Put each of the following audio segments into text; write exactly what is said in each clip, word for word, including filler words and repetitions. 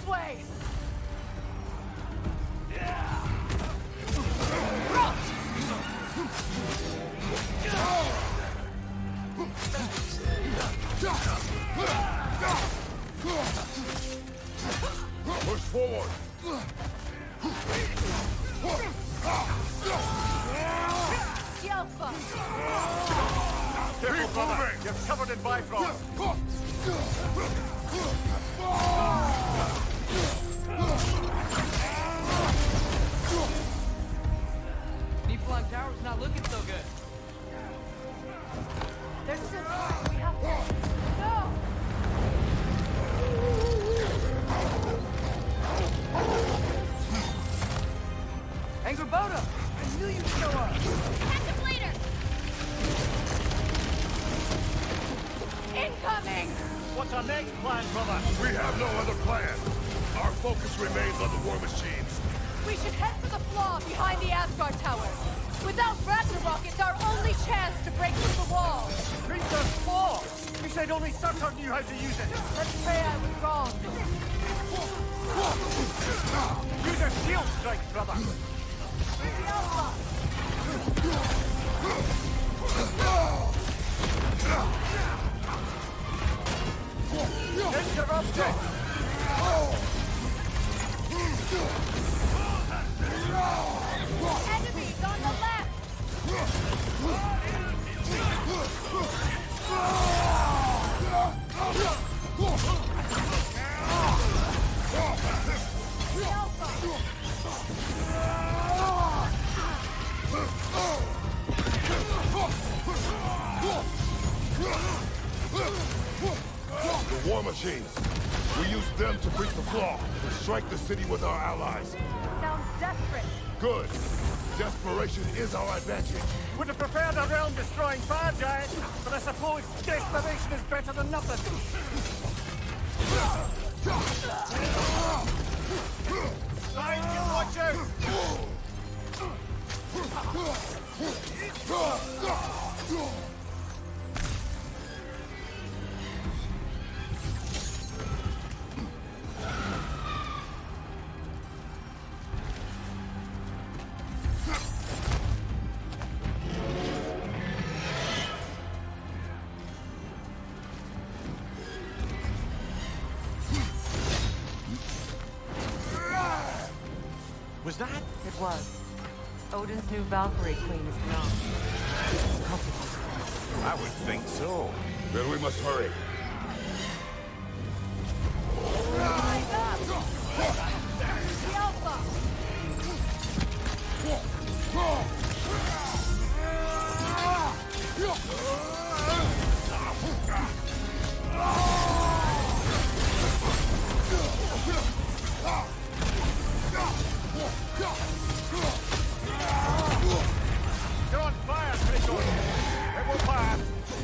way! Push forward! Yelpa! Keep moving! You're covered in Bifrost! Niflheim Tower's not looking so good. There's still time. We have to... No! Angrboda! I knew you'd show up! Catch him later! Incoming! What's our next plan, brother? We have no other plan. Our focus remains on the war machines. We should head for the flaw behind the Asgard Tower. Without Ragnarok, it's our only chance to break through the wall. Creature's flaw! You said only Surtur knew how to use it! Let's pray I was wrong. Use your shield strike, brother! Interrupted! Enemies on the left! The war machines. We use them to breach the flaw, to strike the city with our allies. Sounds desperate. Good. Desperation is our advantage. Would have preferred a realm-destroying fire giant, but I suppose desperation is better than nothing. Nine, you watch out! Was that? It was. Odin's new Valkyrie Queen is beyond. I would think so. Then we must hurry. You're on fire, Kratos! It will pass!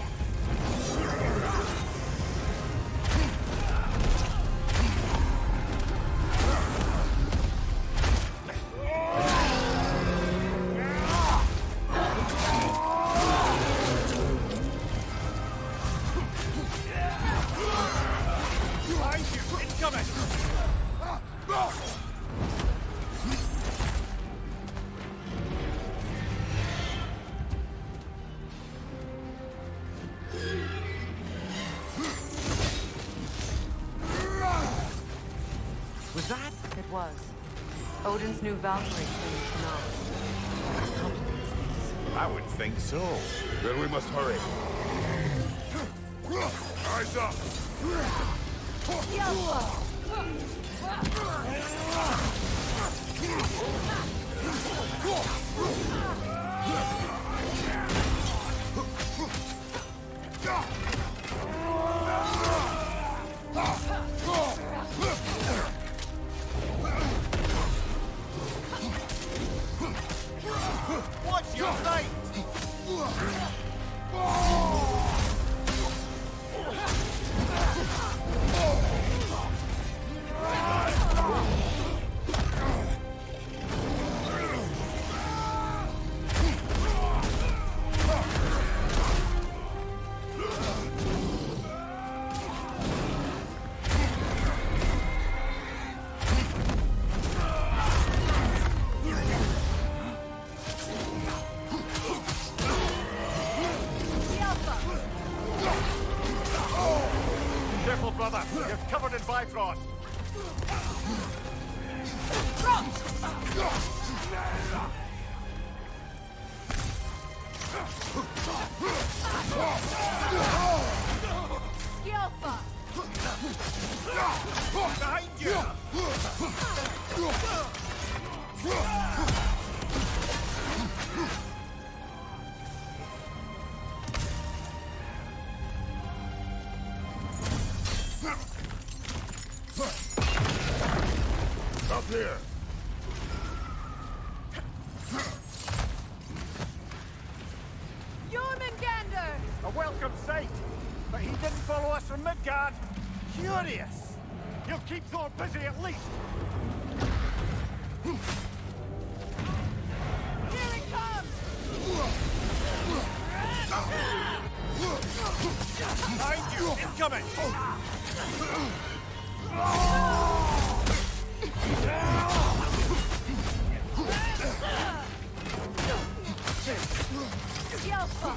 Behind you! It's coming! Was that? It was. Odin's new Valkyrie Queen is beyond. I would think so. Then we must hurry. Eyes up! Watch your right! Careful, brother. You're covered in Bifrost. Skillful. Behind you! Up here! Jormungandr! A welcome sight! But he didn't follow us from Midgard. Curious! He'll keep Thor busy at least! Here it comes! Behind you! Incoming! Skillful.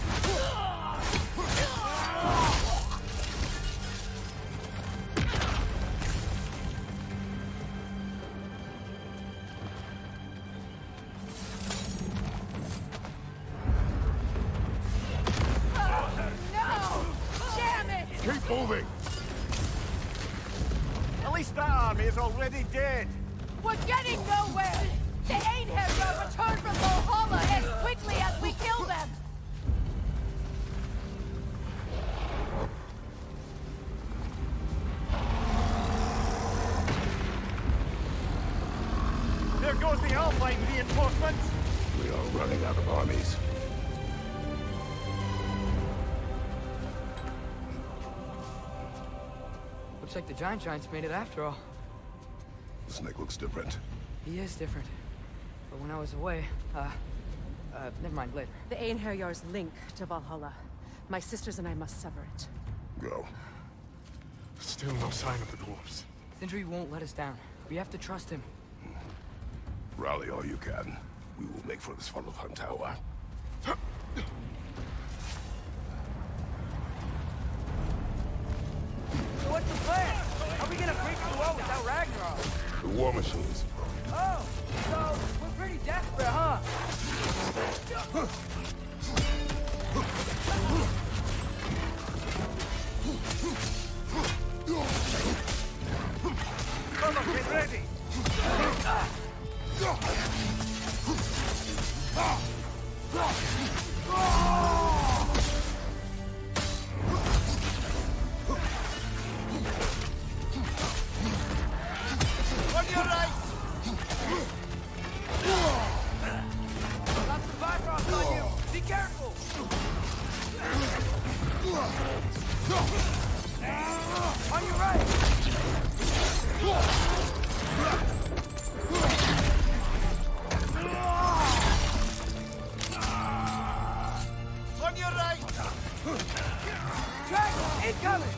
Keep moving! At least that army is already dead! We're getting nowhere! The Einherjar return from Valhalla as quickly as we kill them! There goes the Alpine reinforcements! We are running out of armies. Looks like the Giant Giants made it after all. The snake looks different. He is different. But when I was away, uh... Uh, never mind, later. The Einherjar's link to Valhalla. My sisters and I must sever it. Go. Still no sign of the dwarves. Sindri won't let us down. We have to trust him. Rally all you can. We will make for this Svartalfheim tower. So what's the plan? How are we gonna break the wall without Ragnarok? The war machines. Oh, so we're pretty desperate, huh? Come on, get ready! On your right! Got some Bifrost on you! Be careful! On your right! On your right! Dragon, incoming!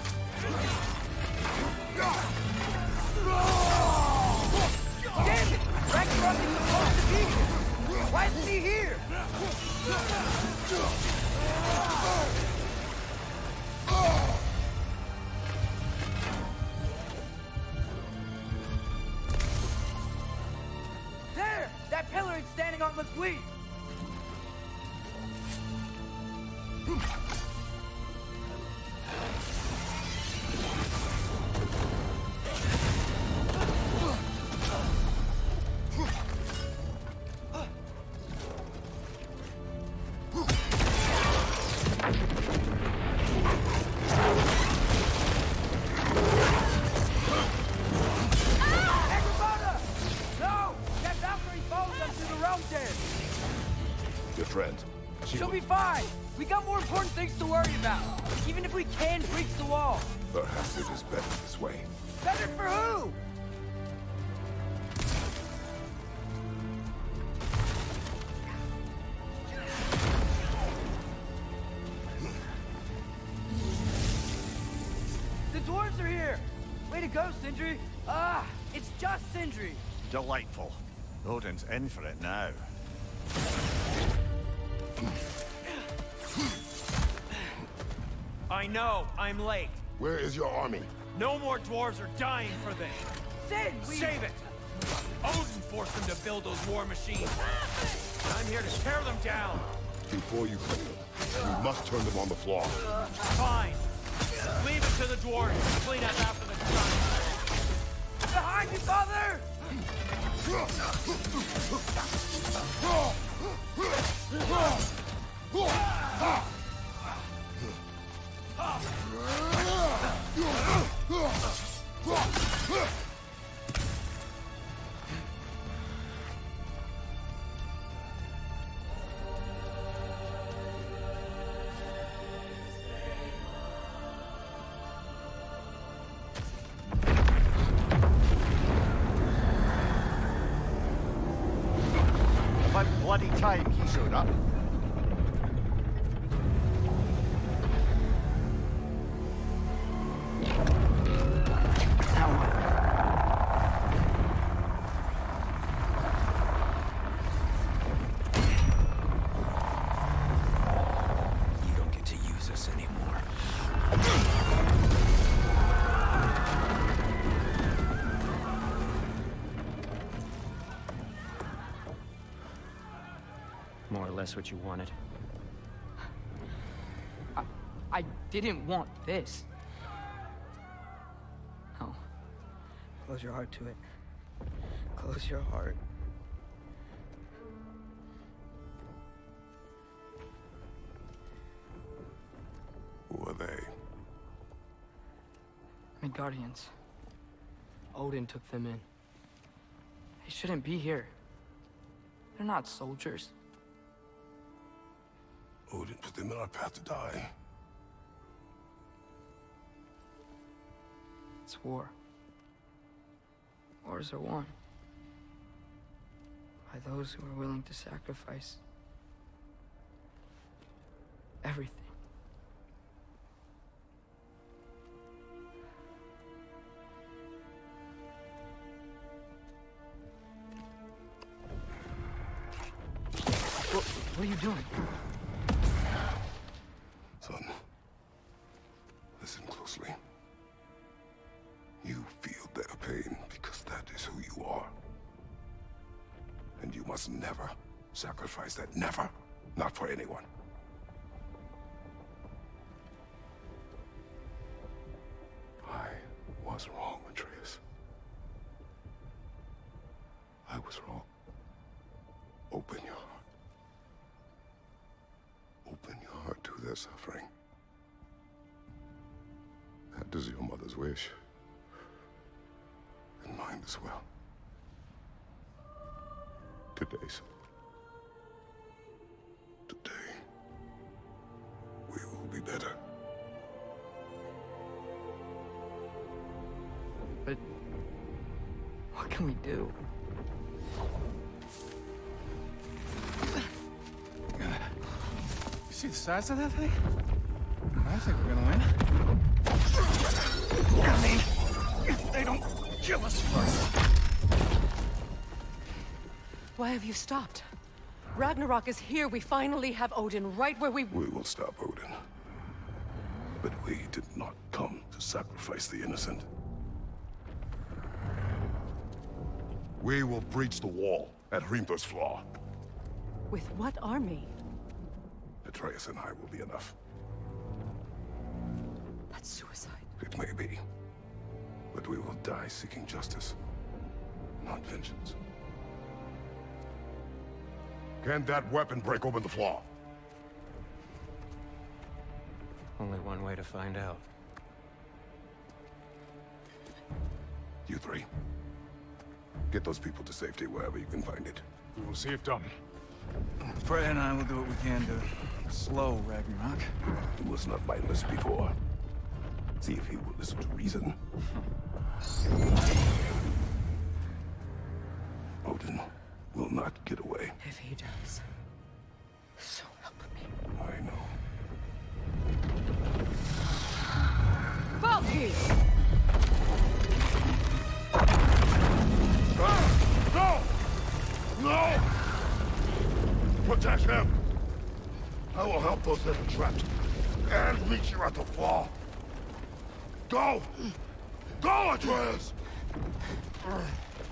Damn it! Ragnarok is supposed to be here! Why isn't he here? There! That pillar it's standing on looks weak! She'll be fine! We got more important things to worry about! Even if we can breach the wall! Perhaps it is better this way. Better for who? The dwarves are here! Way to go, Sindri! Ah, it's just Sindri! Delightful. Odin's in for it now. I know, I'm late. Where is your army? No more dwarves are dying for this. Sin, we... Save it! Odin forced them to build those war machines. I'm here to tear them down. Before you kill them, you must turn them on the floor. Fine. Leave it to the dwarves to clean up after the giants. Behind you, father! About bloody time he showed up. You don't get to use us anymore. More or less what you wanted. I, I didn't want this. Oh. Close your heart to it. Close your heart. Who are they? Midgardians. Odin took them in. They shouldn't be here. They're not soldiers. Odin put them in our path to die. It's war. Wars are won by those who are willing to sacrifice everything. What, what are you doing? Son, listen closely. You feel their pain because that is who you are. And you must never sacrifice that. Never. Not for anyone. I was wrong, Atreus. I was wrong. Open your heart. Open your heart to their suffering. That is your mother's wish. And mine as well. Today, son. Today, we will be better. But what can we do? You see the size of that thing? I think we're gonna win. I mean, if they don't kill us first. Why have you stopped? Ragnarok is here. We finally have Odin right where we... We will stop Odin. But we did not come to sacrifice the innocent. We will breach the wall at Hrimthur's Flaw. With what army? Atreus and I will be enough. That's suicide. It may be. But we will die seeking justice, not vengeance. Can that weapon break open the flaw? Only one way to find out. You three. Get those people to safety wherever you can find it. We will see it done. Freya and I will do what we can to slow Ragnarok. He was not mindless before. See if he will listen to reason. Odin will not get away. If he does, so help me. I know. Valky! No! No! Protect him! I will help those that are trapped. And meet you at the fall. Go! Go, Atreus!